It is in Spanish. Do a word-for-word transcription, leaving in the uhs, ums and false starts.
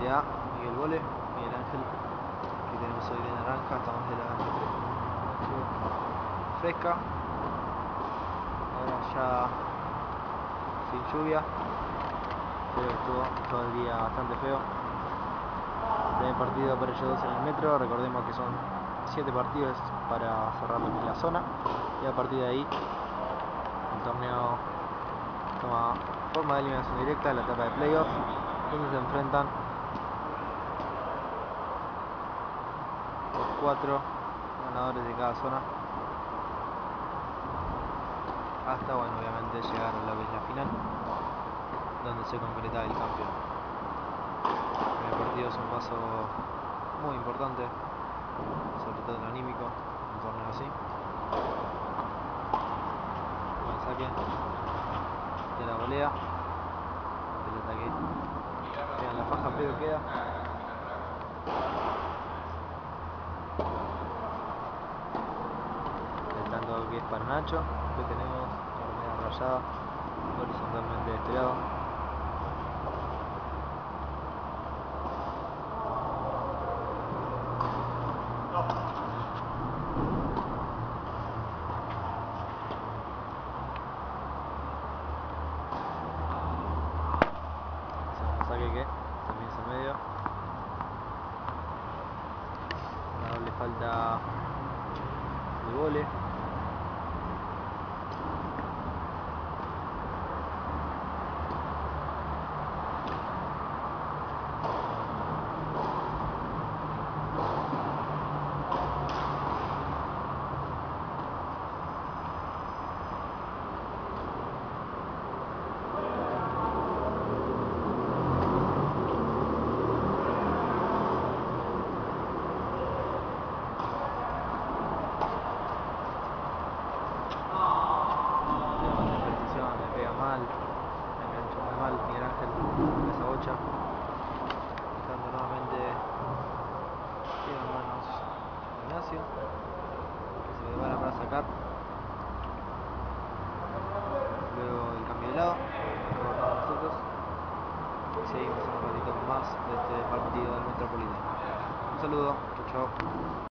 doble A, Miguel Vole, Miguel Ángel, que tenemos hoy de naranja, estamos de la fresca, ahora ya sin lluvia, pero estuvo todo el día bastante feo. Primer partido para ellos dos en el metro, recordemos que son siete partidos para cerrar lo que es la zona, y a partir de ahí el torneo toma forma de eliminación directa en la etapa de playoff, donde se enfrentan los cuatro ganadores de cada zona hasta, bueno, obviamente llegar a lo que es la final, donde se concreta el campeón. El primer partido es un paso muy importante, sobre todo en lo anímico, en un torneo así. Buen saque de la volea, la pelota que queda en la faja, pero queda. El tanto que es para Nacho, que tenemos la media rayada horizontalmente despegado. Saque que también es el medio. La doble falta de Vole. Mal, enganchó muy mal Miguel Ángel con esa bocha, dejando nuevamente tiro en manos de Ignacio, que se prepara para sacar. Luego el cambio de lado, retornamos nosotros y seguimos en un ratito con más de este partido del Metropolitano. Un saludo, chau chau.